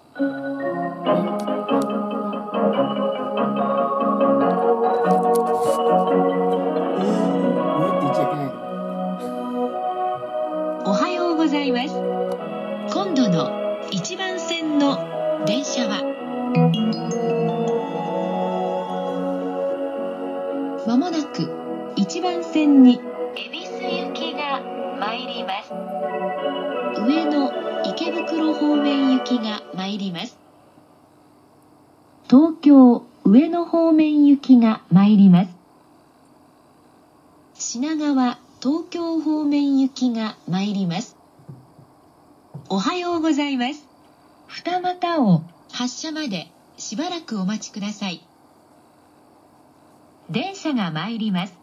おはようございます。今度の1番線の電車はまもなく1番線に恵比寿行きが参ります。上野池袋方面行きが参ります。東京上野方面行きが参ります。品川東京方面行きが参ります。おはようございます。二俣を発車までしばらくお待ちください。電車が参ります。